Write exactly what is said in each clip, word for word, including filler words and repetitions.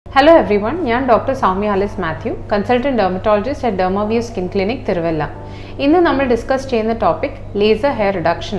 Hello everyone, I am Doctor Soumya Alice Matthew, Consultant Dermatologist at DermaVue Skin Clinic, Tiruvalla. Today we will discuss the topic laser hair reduction.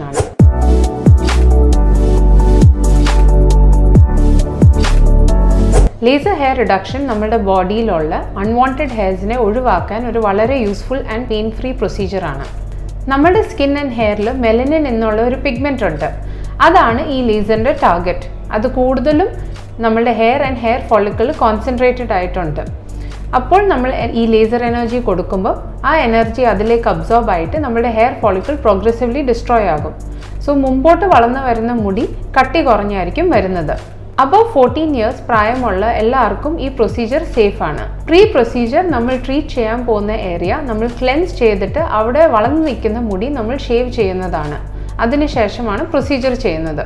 Laser hair reduction is our body unwanted hairs a useful and pain-free procedure. Our skin and hair melanin is a pigment. That is this laser target. That is നമ്മുടെ hair and hair follicle concentrated ആയിട്ടുണ്ട്. അപ്പോൾ നമ്മൾ ഈ laser energy കൊടുക്കുമ്പോൾ ആ energy അതിലേക്ക് absorb ആയിട്ട് നമ്മുടെ hair follicle progressively destroy ആകും. So മുമ്പോട്ട് വളർന്നു വരുന്ന മുടി കട്ടി കുറഞ്ഞായിരിക്കും വരുന്നത്. Above fourteen years പ്രായമുള്ള എല്ലാവർക്കും ഈ procedure safe ആണ്. Pre procedure നമ്മൾ treat ചെയ്യാൻ പോകുന്ന area നമ്മൾ cleanse ചെയ്തിട്ട് അവിടെ വളർന്നു നിൽക്കുന്ന മുടി നമ്മൾ shave ചെയ്യുന്നതാണ്. അതിനുശേഷമാണ് procedure ചെയ്യുന്നത്.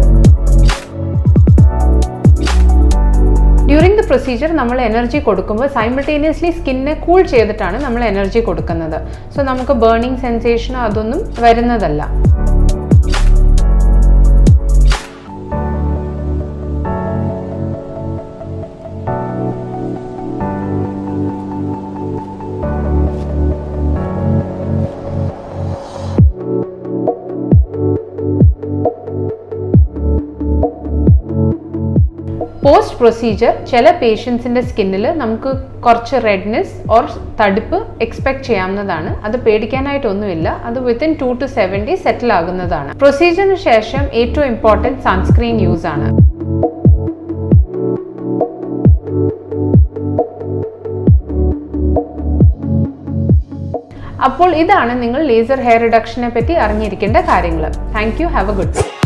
During the procedure, we will energy simultaneously skin cool cheyidittaan we energy kodukunnathu. So namukku burning sensation adonnum varunnathalla. Post procedure, chela patients in the skin il namukku korchu redness or tadippu expect cheyavunnathaanu. Adu pedikanayitte onnu illa. Adu within two to seven days settle agunnathaanu. Procedure nu shesham ഏറ്റവും important sunscreen use aanu. അപ്പോൾ ഇതാണ് നിങ്ങൾ laser hair reduction നെ പറ്റി അറിഞ്ഞിരിക്കേണ്ട കാര്യങ്ങൾ. Thank you, have a good day.